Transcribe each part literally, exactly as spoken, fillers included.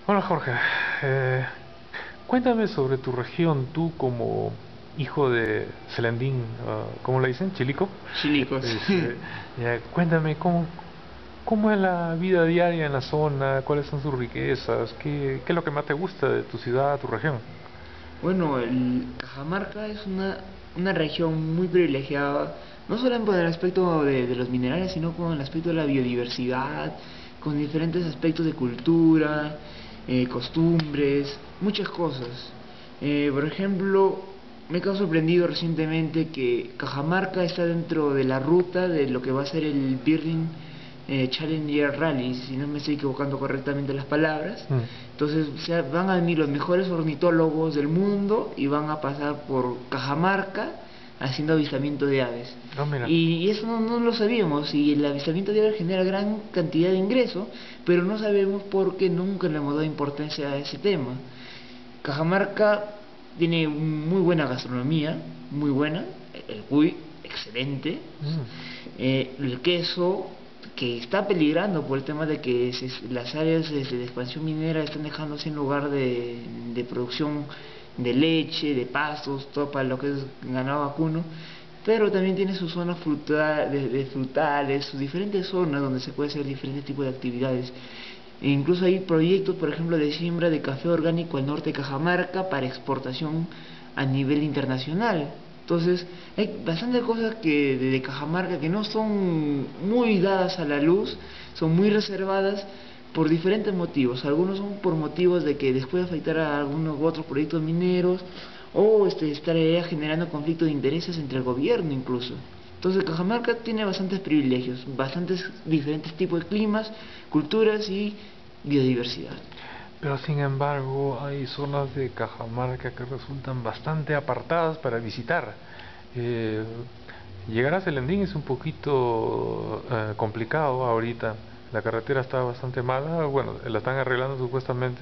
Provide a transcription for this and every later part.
Hola Jorge, eh, cuéntame sobre tu región, tú como hijo de Selendín, ah, ¿cómo le dicen? ¿Chilico? Chilicos. Este, ya, cuéntame cómo, cómo es la vida diaria en la zona, cuáles son sus riquezas, qué, qué es lo que más te gusta de tu ciudad, tu región. Bueno, el Cajamarca es una, una región muy privilegiada, no solo por el aspecto de, de los minerales, sino con el aspecto de la biodiversidad, con diferentes aspectos de cultura, eh, costumbres, muchas cosas. Eh, por ejemplo, me he quedado sorprendido recientemente que Cajamarca está dentro de la ruta de lo que va a ser el Birling eh, Challenger Rally, si no me estoy equivocando correctamente las palabras. Mm. Entonces, o sea, van a venir los mejores ornitólogos del mundo y van a pasar por Cajamarca haciendo avistamiento de aves. Ah, mira. Y, y eso no, no lo sabíamos, y el avistamiento de aves genera gran cantidad de ingresos, pero no sabemos por qué nunca le hemos dado importancia a ese tema. Cajamarca tiene muy buena gastronomía, muy buena, el cuy, excelente, Mm. eh, el queso, que está peligrando por el tema de que se, las áreas de, de, expansión minera están dejando sin lugar de, de producción de leche, de pastos, todo para lo que es ganado vacuno, pero también tiene sus zonas fruta, de, de frutales, sus diferentes zonas donde se puede hacer diferentes tipos de actividades. E incluso hay proyectos, por ejemplo, de siembra de café orgánico al norte de Cajamarca para exportación a nivel internacional. Entonces, hay bastantes cosas que de, de Cajamarca que no son muy dadas a la luz, son muy reservadas por diferentes motivos. Algunos son por motivos de que después afectar a algunos u otros proyectos mineros, o este, estaría generando conflictos de intereses entre el gobierno incluso. Entonces Cajamarca tiene bastantes privilegios, bastantes diferentes tipos de climas, culturas y biodiversidad. Pero sin embargo, hay zonas de Cajamarca que resultan bastante apartadas para visitar. Eh, Llegar a Selendín es un poquito eh, complicado ahorita. La carretera está bastante mala, bueno, la están arreglando supuestamente,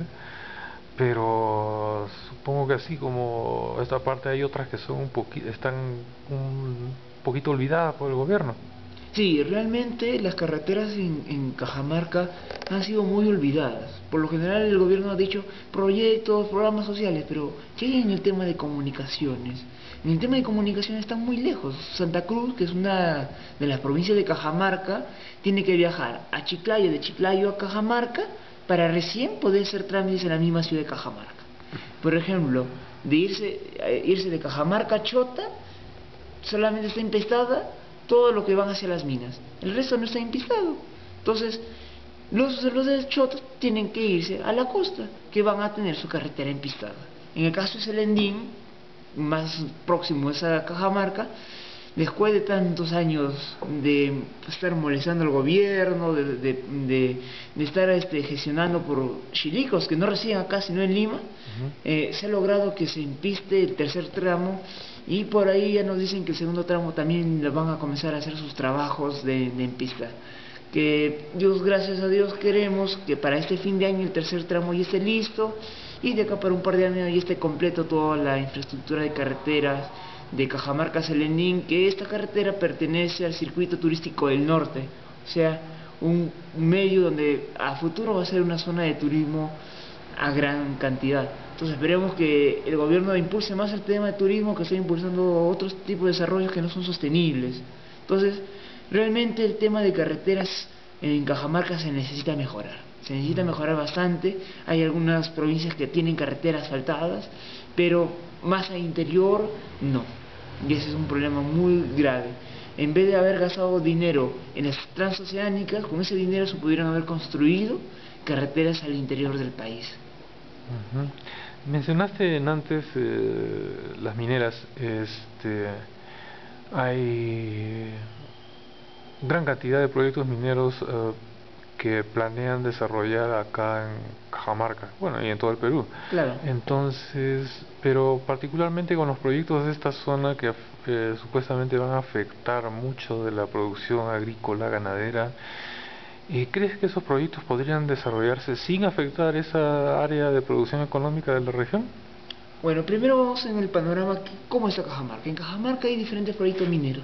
pero supongo que así como esta parte hay otras que son un poquito, están un poquito olvidadas por el gobierno. Sí, realmente las carreteras en, en Cajamarca han sido muy olvidadas. Por lo general el gobierno ha dicho proyectos, programas sociales, pero ¿qué hay en el tema de comunicaciones? En el tema de comunicaciones están muy lejos. Santa Cruz, que es una de las provincias de Cajamarca, tiene que viajar a Chiclayo, de Chiclayo a Cajamarca, para recién poder hacer trámites en la misma ciudad de Cajamarca. Por ejemplo, de irse, eh, irse de Cajamarca a Chota, solamente está empestada todo lo que van hacia las minas. El resto no está empistado. Entonces, los, los de Chota tienen que irse a la costa, que van a tener su carretera empistada. En el caso de Selendín, más próximo a esa Cajamarca, después de tantos años de estar molestando al gobierno, de, de, de, de estar este, gestionando por chilicos que no residen acá sino en Lima, Ujú. eh, se ha logrado que se empiste el tercer tramo, y por ahí ya nos dicen que el segundo tramo también van a comenzar a hacer sus trabajos de, de empista. Que Dios, gracias a Dios, queremos que para este fin de año el tercer tramo ya esté listo, y de acá para un par de años ya esté completo toda la infraestructura de carreteras de Cajamarca a Selendín, que esta carretera pertenece al circuito turístico del norte, o sea, un medio donde a futuro va a ser una zona de turismo a gran cantidad. Entonces esperemos que el gobierno impulse más el tema de turismo, que esté impulsando otros tipos de desarrollos que no son sostenibles. Entonces, realmente el tema de carreteras en Cajamarca se necesita mejorar. Se necesita mejorar bastante. Hay algunas provincias que tienen carreteras asfaltadas, pero más al interior no. Y ese es un problema muy grave. En vez de haber gastado dinero en las transoceánicas, con ese dinero se pudieron haber construido carreteras al interior del país. Ujú. Mencionaste en antes eh, las mineras, este, hay gran cantidad de proyectos mineros eh, que planean desarrollar acá en Cajamarca, bueno, y en todo el Perú. Claro. Entonces, pero particularmente con los proyectos de esta zona que eh, supuestamente van a afectar mucho de la producción agrícola, ganadera, ¿y crees que esos proyectos podrían desarrollarse sin afectar esa área de producción económica de la región? Bueno, primero vamos en el panorama, ¿cómo está Cajamarca? En Cajamarca hay diferentes proyectos mineros.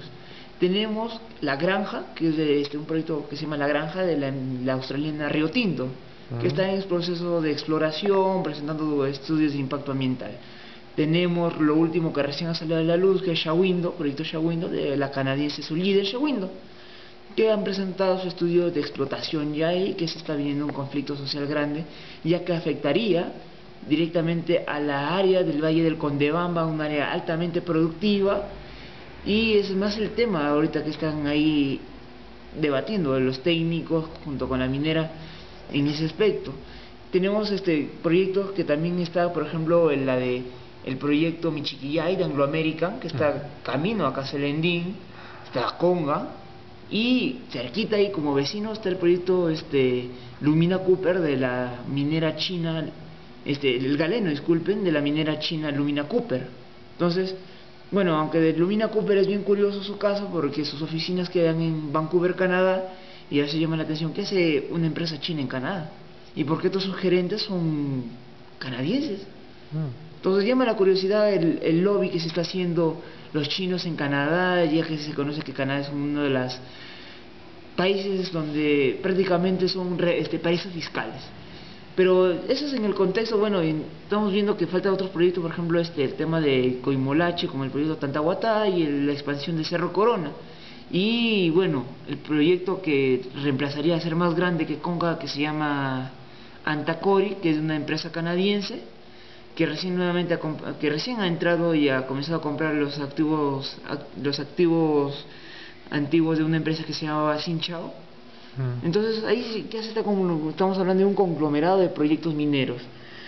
Tenemos La Granja, que es de este, un proyecto que se llama La Granja de la, la australiana Río Tinto. que está en proceso de exploración, presentando estudios de impacto ambiental. Tenemos lo último que recién ha salido a la luz, que es Shawindo, proyecto Shawindo, de la canadiense, su líder Shawindo, que han presentado su estudio de explotación ya y que se está viendo un conflicto social grande, ya que afectaría directamente a la área del Valle del Condebamba, un área altamente productiva, y es más el tema ahorita que están ahí debatiendo los técnicos junto con la minera en ese aspecto. Tenemos este proyectos que también está, por ejemplo, en la de el proyecto Michiquillay de Anglo American, que está camino a Caselendín, está Conga, y cerquita ahí como vecino está el proyecto este Lumina Cooper de la minera china, este el galeno, disculpen, de la minera china Lumina Cooper. Entonces, bueno, aunque de Lumina Cooper es bien curioso su caso porque sus oficinas quedan en Vancouver, Canadá, y a se llama la atención, ¿qué hace una empresa china en Canadá? ¿Y por qué todos sus gerentes son canadienses? Mm. Entonces llama la curiosidad el, el lobby que se está haciendo los chinos en Canadá, ya que se conoce que Canadá es uno de los países donde prácticamente son re, este, paraísos fiscales. Pero eso es en el contexto, bueno, estamos viendo que faltan otros proyectos, por ejemplo, este, el tema de Coimolache, como el proyecto Tantahuatá y el, la expansión de Cerro Corona. Y bueno, el proyecto que reemplazaría a ser más grande que Conga, que se llama Antacori, que es de una empresa canadiense, que recién nuevamente ha, que recién ha entrado y ha comenzado a comprar los activos los activos antiguos de una empresa que se llamaba Sinchao. Mm. Entonces ahí ya se está como estamos hablando de un conglomerado de proyectos mineros.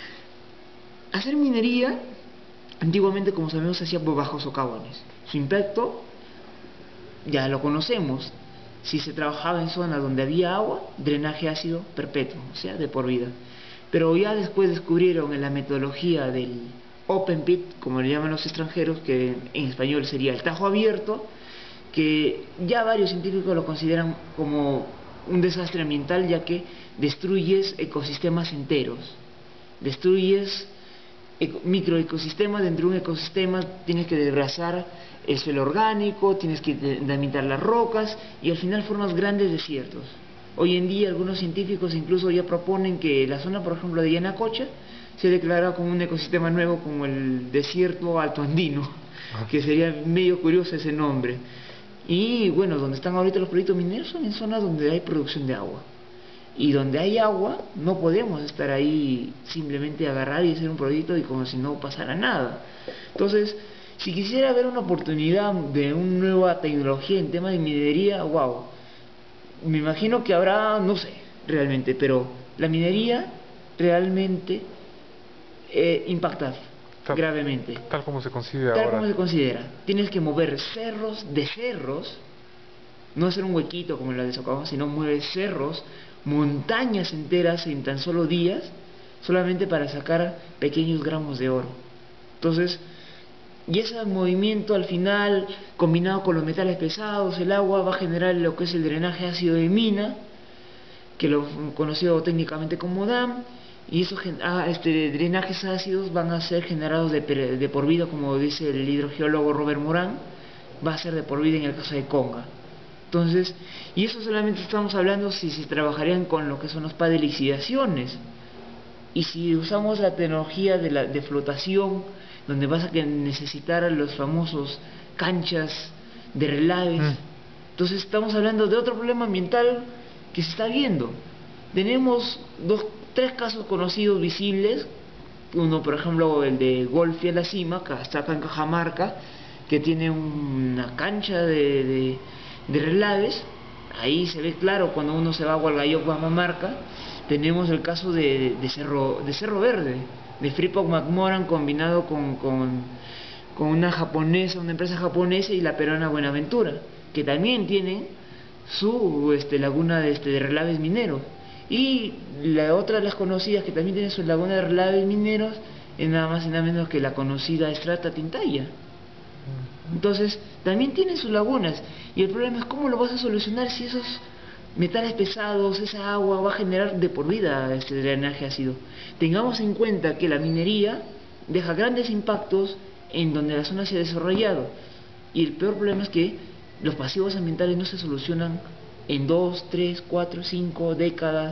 Hacer minería antiguamente, como sabemos, se hacía bajo socavones. Su impacto ya lo conocemos. Si se trabajaba en zonas donde había agua, drenaje ácido perpetuo, o sea, de por vida. Pero ya después descubrieron en la metodología del open pit, como le llaman los extranjeros, que en español sería el tajo abierto, que ya varios científicos lo consideran como un desastre ambiental, ya que destruyes ecosistemas enteros, destruyes microecosistemas. Dentro de un ecosistema tienes que desbrozar el suelo orgánico, tienes que delimitar las rocas y al final formas grandes desiertos. Hoy en día algunos científicos incluso ya proponen que la zona, por ejemplo, de Yanacocha se declara como un ecosistema nuevo, como el desierto alto andino, que sería medio curioso ese nombre. Y bueno, donde están ahorita los proyectos mineros son en zonas donde hay producción de agua. Y donde hay agua no podemos estar ahí simplemente agarrar y hacer un proyecto y como si no pasara nada. Entonces, si quisiera ver una oportunidad de una nueva tecnología en tema de minería, wow, me imagino que habrá, no sé, realmente, pero la minería realmente eh, impacta tal, gravemente. Tal como se considera Tal ahora. como se considera. Tienes que mover cerros de cerros, no hacer un huequito como la de Socavón, sino mover cerros, montañas enteras en tan solo días, solamente para sacar pequeños gramos de oro. Entonces, y ese movimiento al final, combinado con los metales pesados, el agua va a generar lo que es el drenaje ácido de mina, que lo conocido técnicamente como D A M, y esos ah, este, drenajes ácidos van a ser generados de, de por vida, como dice el hidrogeólogo Robert Moran, va a ser de por vida en el caso de Conga. Entonces, y eso solamente estamos hablando si se trabajarían con lo que son los pads de lixiviaciones, y si usamos la tecnología de, la, de flotación, donde vas a necesitar a los famosos canchas de relaves. Mm. Entonces estamos hablando de otro problema ambiental que se está viendo. Tenemos dos, tres casos conocidos visibles. Uno, por ejemplo, el de Golfi a la Cima, que está acá en Cajamarca, que tiene una cancha de, de, de relaves. Ahí se ve claro cuando uno se va a Hualgayoc, Guamamarca. Tenemos el caso de, de, de, Cerro, de Cerro Verde, de Freeport McMoran combinado con, con, con una japonesa, una empresa japonesa y la peruana Buenaventura, que también tienen su este, laguna de, este, de relaves mineros. Y la otra de las conocidas que también tiene su laguna de relaves mineros es nada más y nada menos que la conocida Estrata Tintaya. Entonces también tienen sus lagunas, y el problema es cómo lo vas a solucionar si esos metales pesados, esa agua va a generar de por vida este drenaje ácido. Tengamos en cuenta que la minería deja grandes impactos en donde la zona se ha desarrollado, y el peor problema es que los pasivos ambientales no se solucionan en dos, tres, cuatro, cinco décadas,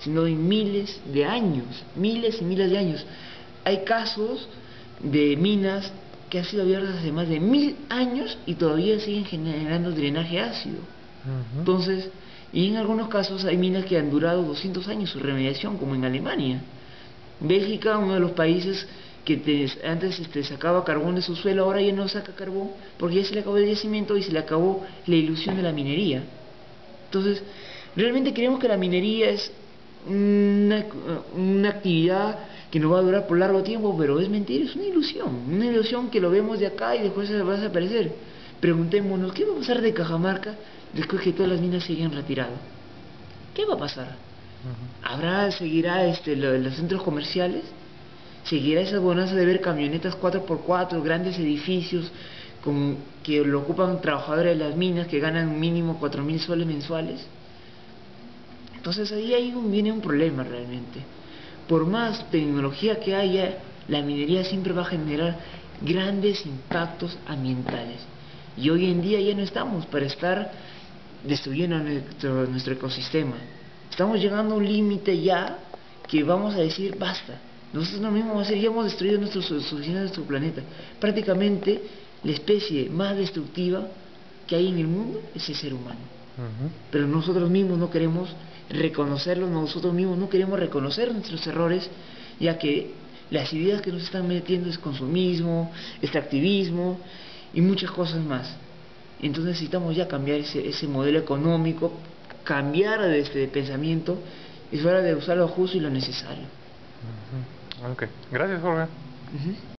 sino de miles de años, miles y miles de años. Hay casos de minas que han sido abiertas hace más de mil años y todavía siguen generando drenaje ácido. Uh-huh. Entonces, y en algunos casos hay minas que han durado doscientos años su remediación, como en Alemania. Bélgica, uno de los países que te, antes este, sacaba carbón de su suelo, ahora ya no saca carbón porque ya se le acabó el yacimiento y se le acabó la ilusión de la minería. Entonces, realmente creemos que la minería es una, una actividad que nos va a durar por largo tiempo, pero es mentira, es una ilusión, una ilusión que lo vemos de acá y después se va a desaparecer. Preguntémonos, ¿qué va a pasar de Cajamarca después que todas las minas se hayan retirado? ¿Qué va a pasar? Uh-huh. ¿Habrá, seguirá este, lo, los centros comerciales? ¿Seguirá esa bonanza de ver camionetas cuatro por cuatro, grandes edificios con, que lo ocupan trabajadores de las minas que ganan mínimo cuatro mil soles mensuales? Entonces ahí hay un, viene un problema realmente. Por más tecnología que haya, la minería siempre va a generar grandes impactos ambientales. Y hoy en día ya no estamos para estar destruyendo nuestro, nuestro ecosistema. Estamos llegando a un límite ya que vamos a decir basta. Nosotros lo mismo vamos a hacer, ya hemos destruido nuestro, suficiente nuestro planeta. Prácticamente la especie más destructiva que hay en el mundo es el ser humano. Uh-huh. Pero nosotros mismos no queremos reconocerlo, nosotros mismos no queremos reconocer nuestros errores, ya que las ideas que nos están metiendo es consumismo, extractivismo y muchas cosas más. Entonces necesitamos ya cambiar ese, ese modelo económico, cambiar de este pensamiento. Es hora de usar lo justo y lo necesario. Uh-huh. Ok, gracias Jorge. Uh-huh.